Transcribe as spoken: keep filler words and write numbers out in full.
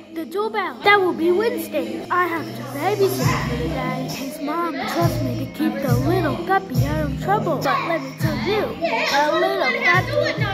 the doorbell. That will be Winston. I have to babysit for the day. His mom trusts me to keep the little guppy out of trouble. But let me tell you, a little guppy